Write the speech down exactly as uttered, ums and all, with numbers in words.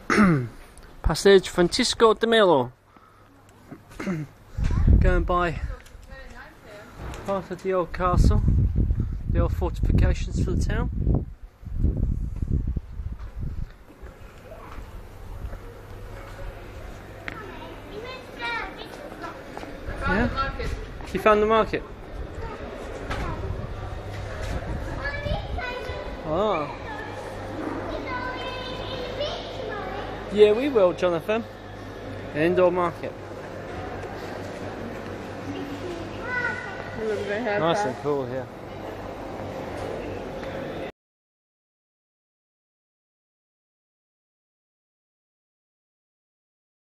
Passage Francisco de Melo. Going by part of the old castle, the old fortifications for the town. Yeah? You found the market? Oh. Yeah, we will, Jonathan. An indoor market. Nice and cool here.